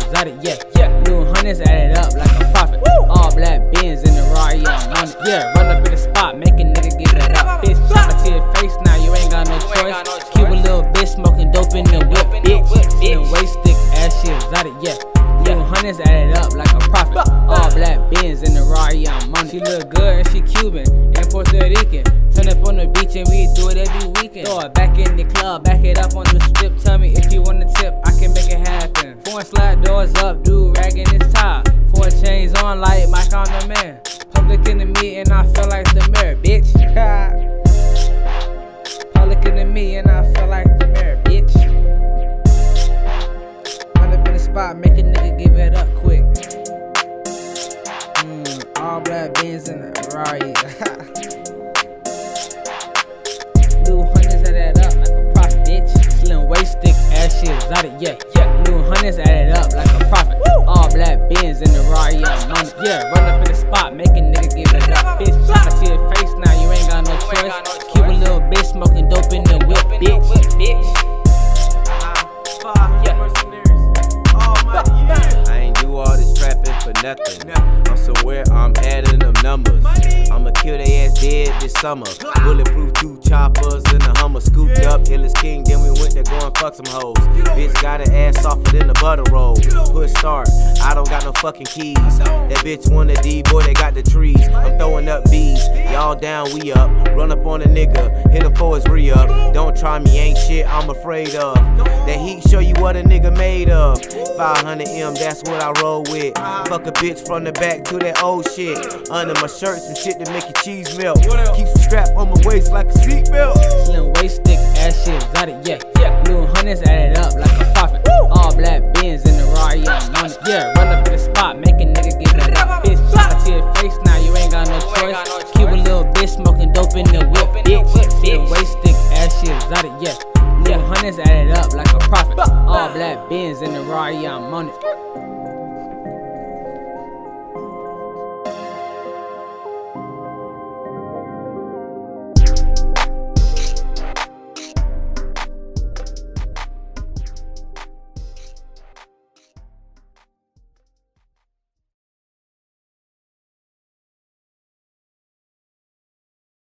exotic, yeah. Blue hundreds added up like a profit. All black Benz in the Rari, I'm on it. Yeah, run up in the spot, make a nigga give it up. Bitch, shot to your face now, you ain't got no choice. Cute little bitch smoking dope in the whip, bitch. Feeling waist stick, ass shit exotic, yeah. Blue hundreds added up like a profit. All black Benz in the Rari, I'm on it. She look good and she Cuban and Puerto Rican. Turn up on the beach and we do it every weekend. Throw it back in the club, back it up on the strip. Tell me if you want to tip, I can make it happen. Foreign slide doors up, dude ragging his tie. 4 chains on like Mike on the man. Public enemy and I feel like the mayor, bitch. Public enemy and I feel like the mayor, bitch. Run up in the spot, make a nigga give it up quick. All black Benz in the Rari. Blue hundreds added up like a profit, bitch. Slim waist stick, ass shit exotic, yeah. Blue hundreds added up like a profit. All black Benz in the Rari, I'm on it. Yeah, run up in the spot, make a nigga give it up. Bitch, shot to your face now, you ain't got no choice. Cute little bitch smoking dope in the whip, bitch. I ain't do all this trapping for nothing. I'm somewhere, I'm adding them numbers. I'ma kill they ass dead this summer. Bulletproof 2 choppers in the Hummer. Scooped up, illest king, then we went to go and fuck some hoes. Bitch got her ass softer than the butter roll. Push start, I don't got no fucking keys. That bitch want a D, boy, they got the trees. I'm throwing up B's, y'all down, we up. Run up on a nigga, hit him for his re-up. Don't try me, ain't shit I'm afraid of. That heat show you what a nigga made of. 500M, that's what I roll with. Fuck a bitch from the back to that old shit. Under my shirt, some shit to make your cheese melt. Keep some strap on my waist like a seatbelt. Slim waist stick, ass shit exotic, yeah. Blue hundreds added up like a profit. All black Benz in the Rari, I'm on it. Yeah, run up in the spot, make a nigga give it up. Bitch, shot to your face now, you ain't got no choice. Cute little bitch smoking dope in the whip, bitch. Slim waist stick, ass shit exotic, yeah. Blue hundreds added up like a profit. All black Benz in the Rari, I'm on it.